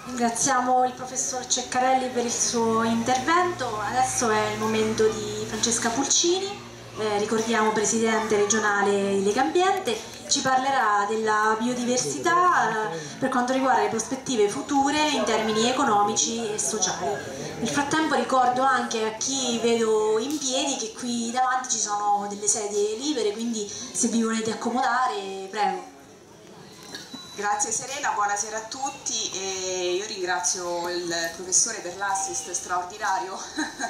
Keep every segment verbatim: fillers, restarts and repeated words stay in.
Ringraziamo il professor Ceccarelli per il suo intervento. Adesso è il momento di Francesca Pulcini, eh, ricordiamo presidente regionale di Legambiente. Ci parlerà della biodiversità eh, per quanto riguarda le prospettive future in termini economici e sociali. Nel frattempo ricordo anche a chi vedo in piedi che qui davanti ci sono delle sedie libere, quindi se vi volete accomodare, prego. Grazie Serena, buonasera a tutti e io ringrazio il professore per l'assist straordinario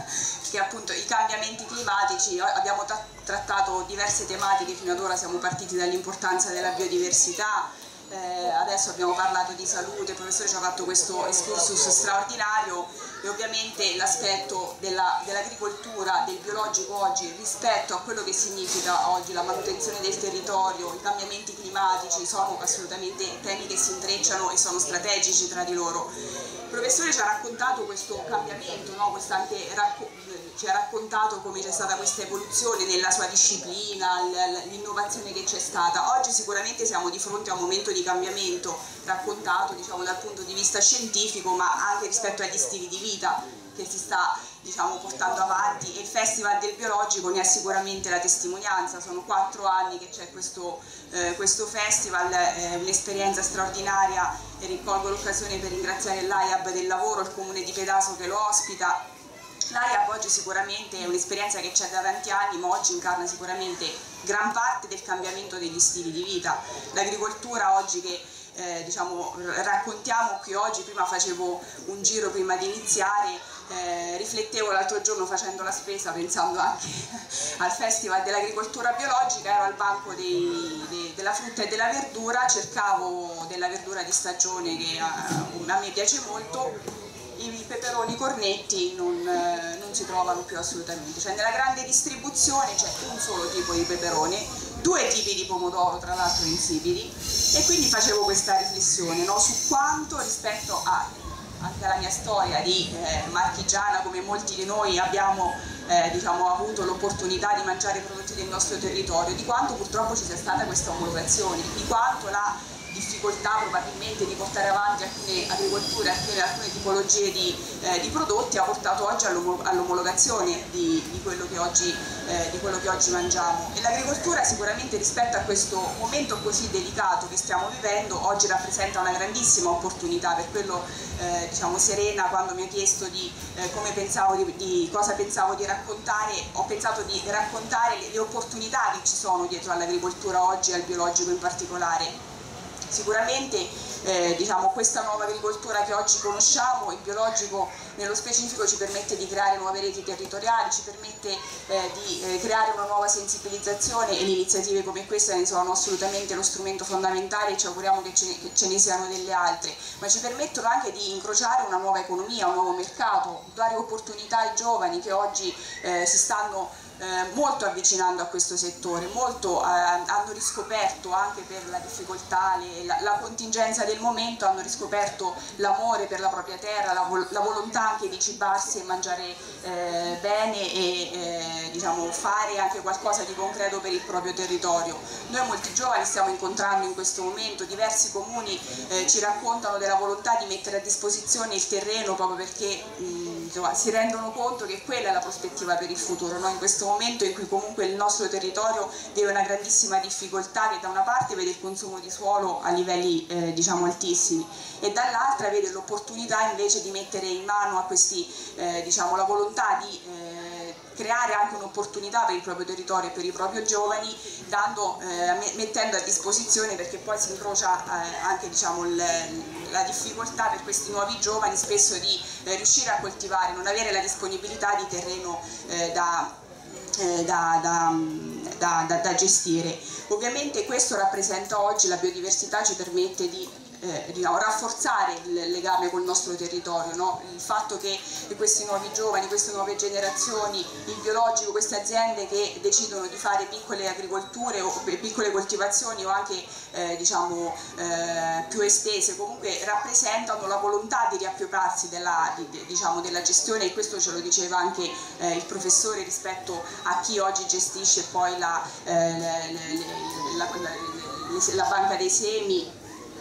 che appunto i cambiamenti climatici, abbiamo trattato diverse tematiche fino ad ora, siamo partiti dall'importanza della biodiversità, eh, adesso abbiamo parlato di salute, il professore ci ha fatto questo excursus straordinario e ovviamente l'aspetto dell'agricoltura, del biologico oggi rispetto a quello che significa oggi la manutenzione del territorio, i cambiamenti climatici sono assolutamente temi che si intrecciano e sono strategici tra di loro. Il professore ci ha raccontato questo cambiamento, no? anche racco ci ha raccontato come c'è stata questa evoluzione nella sua disciplina, l'innovazione che c'è stata. Oggi sicuramente siamo di fronte a un momento di cambiamento raccontato diciamo, dal punto di vista scientifico, ma anche rispetto agli stili di vita che si sta diciamo, portando avanti, e il Festival del Biologico ne è sicuramente la testimonianza. Sono quattro anni che c'è questo, eh, questo festival, eh, un'esperienza straordinaria, e ricolgo l'occasione per ringraziare l'A I A B del lavoro, il comune di Pedaso che lo ospita. L'A I A B oggi sicuramente è un'esperienza che c'è da tanti anni, ma oggi incarna sicuramente gran parte del cambiamento degli stili di vita. L'agricoltura oggi che eh, diciamo, raccontiamo qui oggi, prima facevo un giro prima di iniziare, eh, riflettevo l'altro giorno facendo la spesa, pensando anche al Festival dell'Agricoltura Biologica, ero al banco dei, dei, della frutta e della verdura, cercavo della verdura di stagione che a, a me piace molto. I peperoni cornetti non, eh, non si trovano più assolutamente, cioè nella grande distribuzione c'è un solo tipo di peperone, due tipi di pomodoro tra l'altro insipidi, e quindi facevo questa riflessione, no, su quanto rispetto a, anche alla mia storia di eh, marchigiana, come molti di noi abbiamo eh, diciamo, avuto l'opportunità di mangiare prodotti del nostro territorio, di quanto purtroppo ci sia stata questa omologazione, di quanto la difficoltà probabilmente di portare avanti alcune agricolture, alcune, alcune tipologie di, eh, di prodotti ha portato oggi all'omologazione di, di, quello che oggi, eh, di quello che oggi mangiamo. E l'agricoltura sicuramente rispetto a questo momento così delicato che stiamo vivendo oggi rappresenta una grandissima opportunità. Per quello eh, diciamo, Serena, quando mi ha chiesto di, eh, come pensavo di, di cosa pensavo di raccontare, ho pensato di raccontare le, le opportunità che ci sono dietro all'agricoltura oggi e al biologico in particolare. Sicuramente eh, diciamo, questa nuova agricoltura che oggi conosciamo, il biologico nello specifico, ci permette di creare nuove reti territoriali, ci permette eh, di eh, creare una nuova sensibilizzazione, e le iniziative come questa ne sono assolutamente lo strumento fondamentale, e ci auguriamo che ce, ne, che ce ne siano delle altre, ma ci permettono anche di incrociare una nuova economia, un nuovo mercato, dare opportunità ai giovani che oggi eh, si stanno Eh, molto avvicinando a questo settore, molto eh, hanno riscoperto anche per la difficoltà, le, la, la contingenza del momento, hanno riscoperto l'amore per la propria terra, la, vol la volontà anche di cibarsi e mangiare eh, bene e eh, diciamo, fare anche qualcosa di concreto per il proprio territorio. Noi molti giovani stiamo incontrando in questo momento, diversi comuni eh, ci raccontano della volontà di mettere a disposizione il terreno proprio perché mh, insomma, si rendono conto che quella è la prospettiva per il futuro, no? In questo momento in cui comunque il nostro territorio vive una grandissima difficoltà, che da una parte vede il consumo di suolo a livelli eh, diciamo altissimi, e dall'altra vede l'opportunità invece di mettere in mano a questi eh, diciamo la volontà di eh, creare anche un'opportunità per il proprio territorio e per i propri giovani, dando, eh, mettendo a disposizione, perché poi si incrocia eh, anche diciamo, il, la difficoltà per questi nuovi giovani spesso di eh, riuscire a coltivare, non avere la disponibilità di terreno eh, da Eh, da, da, da, da, da gestire. Ovviamente questo rappresenta oggi, la biodiversità ci permette di eh, diciamo, rafforzare il legame col nostro territorio, no? Il fatto che questi nuovi giovani, queste nuove generazioni, il biologico, queste aziende che decidono di fare piccole agricolture o piccole coltivazioni o anche eh, diciamo, eh, più estese, comunque rappresentano la volontà di riappropriarsi della, di, diciamo, della gestione, e questo ce lo diceva anche eh, il professore rispetto a chi oggi gestisce poi la, eh, la, la, la, la, la banca dei semi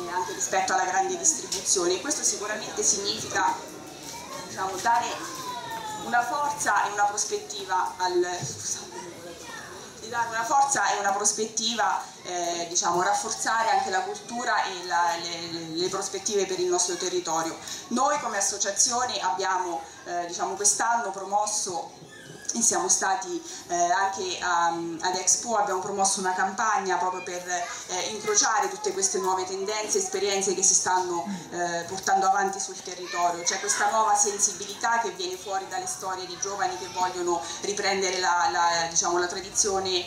eh, anche rispetto alla grande distribuzione, e questo sicuramente significa, diciamo, dare una forza e una prospettiva al... di dare una forza e una prospettiva, eh, diciamo, rafforzare anche la cultura e la, le, le prospettive per il nostro territorio. Noi come associazione abbiamo eh, diciamo, quest'anno promosso, e siamo stati eh, anche a, ad Expo, abbiamo promosso una campagna proprio per eh, incrociare tutte queste nuove tendenze, esperienze che si stanno eh, portando avanti sul territorio. C'è questa nuova sensibilità che viene fuori dalle storie di giovani che vogliono riprendere la, la, diciamo, la tradizione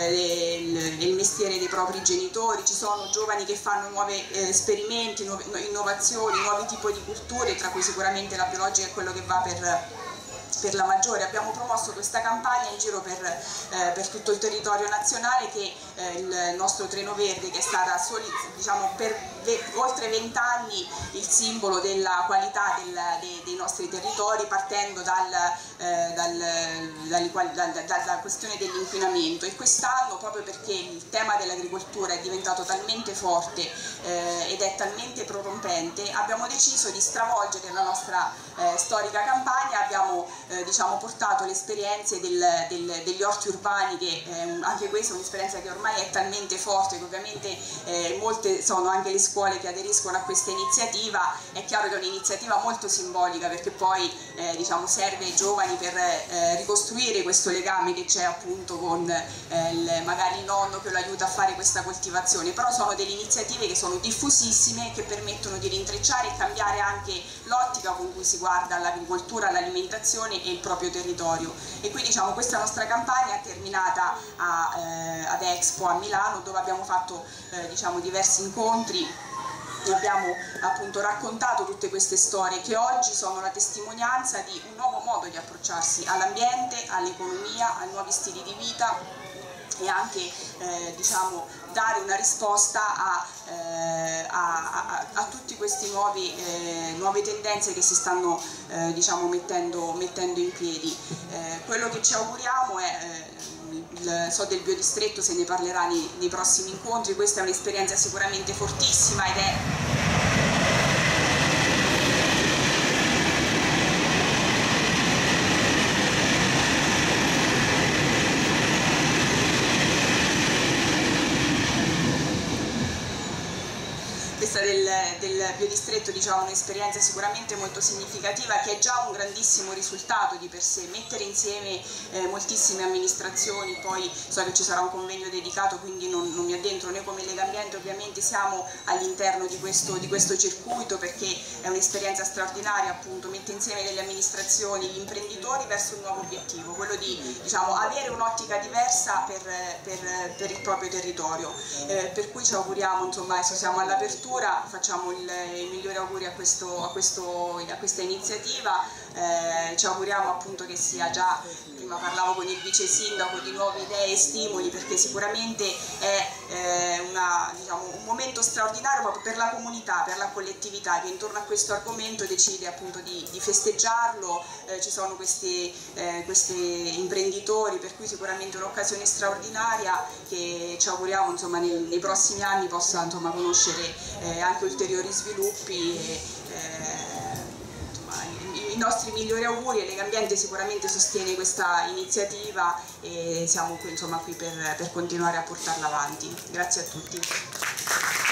e il, il mestiere dei propri genitori. Ci sono giovani che fanno nuovi eh, esperimenti, nuove, innovazioni, nuovi tipi di culture, tra cui sicuramente la biologica è quello che va per... per la maggiore. Abbiamo promosso questa campagna in giro per, eh, per tutto il territorio nazionale, che eh, il nostro Treno Verde, che è stata soli, diciamo, per ve oltre vent'anni il simbolo della qualità del, de dei nostri territori, partendo dal, eh, dal, dal, dal, dal, dalla questione dell'inquinamento. E quest'anno, proprio perché il tema dell'agricoltura è diventato talmente forte eh, ed è talmente prorompente, abbiamo deciso di stravolgere la nostra eh, storica campagna. Abbiamo Eh, diciamo, portato le esperienze del, del, degli orti urbani, che eh, anche questa è un'esperienza che ormai è talmente forte che ovviamente eh, molte sono anche le scuole che aderiscono a questa iniziativa. È chiaro che è un'iniziativa molto simbolica, perché poi eh, diciamo, serve ai giovani per eh, ricostruire questo legame che c'è appunto con eh, il, magari il nonno che lo aiuta a fare questa coltivazione. Però sono delle iniziative che sono diffusissime, che permettono di rintrecciare e cambiare anche l'ottica con cui si guarda all'agricoltura, all'alimentazione e il proprio territorio. E quindi, diciamo, questa nostra campagna è terminata a, eh, ad Expo a Milano, dove abbiamo fatto eh, diciamo, diversi incontri e abbiamo appunto raccontato tutte queste storie che oggi sono la testimonianza di un nuovo modo di approcciarsi all'ambiente, all'economia, ai nuovi stili di vita, e anche eh, diciamo, dare una risposta a, eh, a, a, a tutte queste eh, nuove tendenze che si stanno eh, diciamo, mettendo, mettendo in piedi. Eh, quello che ci auguriamo è, eh, il, so del biodistretto se ne parlerà nei, nei prossimi incontri, questa è un'esperienza sicuramente fortissima ed è... Del, del biodistretto, diciamo, un'esperienza sicuramente molto significativa, che è già un grandissimo risultato di per sé. Mettere insieme eh, moltissime amministrazioni, poi so che ci sarà un convegno dedicato, quindi non, non mi addentro. Noi come Legambiente ovviamente siamo all'interno di questo, di questo circuito, perché è un'esperienza straordinaria, appunto, mette insieme delle amministrazioni, gli imprenditori verso un nuovo obiettivo, quello di, diciamo, avere un'ottica diversa per, per, per il proprio territorio. Eh, per cui ci auguriamo, insomma, adesso siamo all'apertura, facciamo il, i migliori auguri a, questo, a, questo, a questa iniziativa, eh, ci auguriamo appunto che sia già, prima parlavo con il vice sindaco, di nuove idee e stimoli, perché sicuramente è eh, una, diciamo, un momento straordinario proprio per la comunità, per la collettività che intorno a questo argomento decide appunto di, di festeggiarlo. Eh, ci sono questi, eh, questi imprenditori, per cui sicuramente un'occasione straordinaria che ci auguriamo, insomma, nei, nei prossimi anni possa, insomma, conoscere eh, anche ulteriori sviluppi. E, eh, insomma, i, i nostri migliori auguri, e Legambiente sicuramente sostiene questa iniziativa e siamo qui, insomma, qui per, per continuare a portarla avanti. Grazie a tutti.